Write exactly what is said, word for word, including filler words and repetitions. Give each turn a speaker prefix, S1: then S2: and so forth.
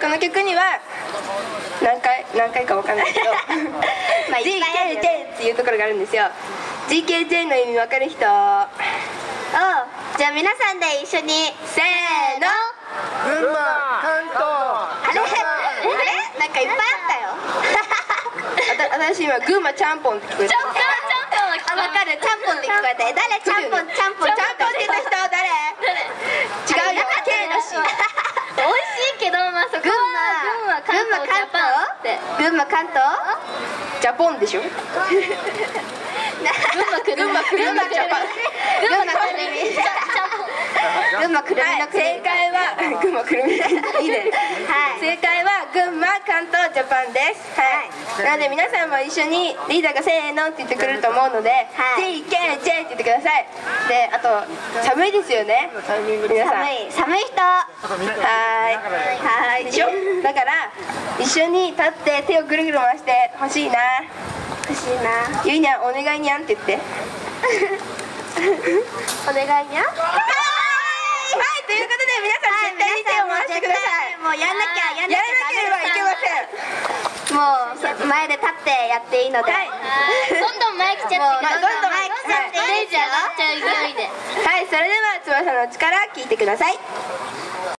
S1: この曲には何回何回かわかんないけど
S2: まあいっぱいあるよ
S1: ジーケージェー っていうところがあるんですよ。 ジーケージェー の意味わかる人？
S2: おう、じゃあ皆さんで一緒に
S1: せーの。
S3: 群馬、関東。
S2: あれあれなんかいっぱいあったよ。
S1: あた私今群馬ちゃんぽんって聞こえた。
S2: あ、わかる、ちゃんぽんって聞こえた。え、誰ちゃんぽん、ちゃんぽん、
S1: ちゃんぽんって言った人誰？違うよ、K だし。
S4: 美味しいけど、まあそこは群馬、関東、ジャパンって。
S2: 群馬関東？
S1: ジャポンでしょ。
S4: 群馬、群馬、
S1: 群馬ジャパン。
S2: 群馬くるみ。群馬くるみのくるみ。
S1: 正解は群馬くるみ。いいね。
S2: はい。
S1: 正解は群馬、関東、ジャパンです。はい。なので皆さんも一緒にリーダーがせーのって言ってくれると思うので、
S2: はい
S1: ジーケージェー って言ってください。で、あと寒いですよね。皆さん。
S2: 寒い、寒い人。
S1: はーい。でしょ。だから一緒に立って手をぐるぐる回してほしいな。
S2: 欲しいな。
S1: ゆいにゃんお願いにゃんって言って。
S2: お願いにゃ。
S1: はい、ということで皆さん絶対に手を回してください。
S2: もうやんなきゃ、やんなきゃ
S1: やらなければいけません。
S2: もう前で立ってやっていいので。
S1: はい。
S4: どんどん前来ちゃって、
S2: もうどんどん前来ちゃっていいですよ。
S4: ステージ上がっちゃう勢いで。
S1: はい、それでは翼の力聞いてください。